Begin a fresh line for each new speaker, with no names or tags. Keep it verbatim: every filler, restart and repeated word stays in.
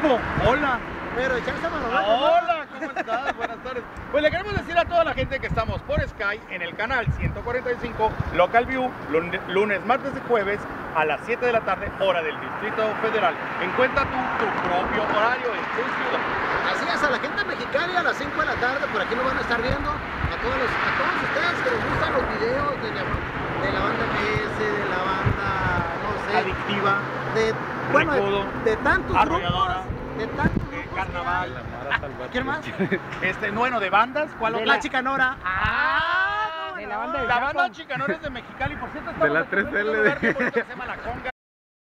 ¿Cómo? Hola.
Pero echarse mano.
Hola, ¿cómo estás? Buenas tardes. Pues le queremos decir a toda la gente que estamos por Sky en el canal ciento cuarenta y cinco Local View, lunes, martes y jueves a las siete de la tarde, hora del Distrito Federal. Encuentra tú tu propio horario en tu ciudad.
Así es, a la gente mexicana a las cinco de la tarde, por aquí nos van a estar viendo. A todos, los, a todos ustedes que les gustan los videos de la, de la banda M S, de la banda, no sé.
Adictiva.
De, bueno,
Recodo,
de, de tantos
arrolladora,
grupos. De tantos
de
grupos.
carnaval.
¿Quién más?
Este, bueno, de bandas, ¿cuál
De
otra?
la Chicanora.
Ah,
de la banda del
la
Chapo.
banda Chicanores de Mexicali, por cierto,
De la
estamos
tres
en un
L
lugar
de-
bien bonito que se llama La Conga.